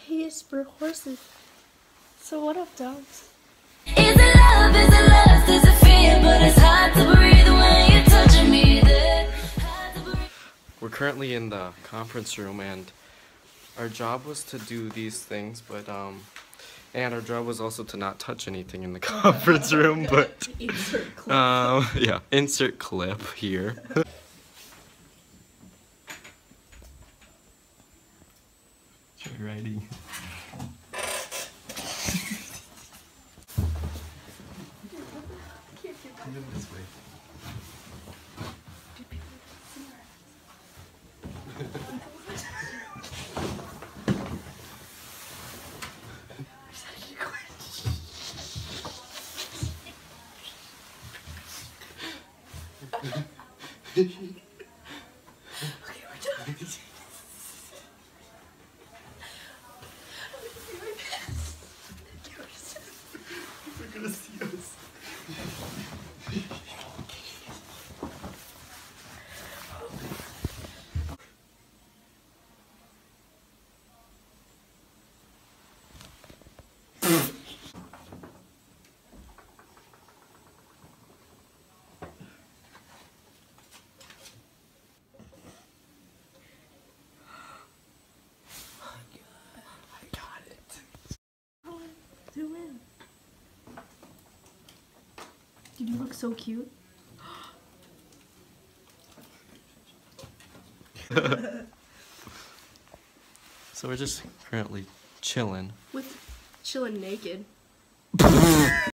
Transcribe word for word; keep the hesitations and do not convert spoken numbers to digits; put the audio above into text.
taste for horses. So what up, dogs? Is it love, is it lust, is it fear? But it's hard to breathe when you're touching me there. We're currently in the conference room, and our job was to do these things, but um and our job was also to not touch anything in the conference room, but Insert clip. um yeah, insert clip here. Try writing. This way. Okay, we're done. They're gonna see us. Zoom in. Dude, you look so cute. So we're just currently chilling. With chilling naked.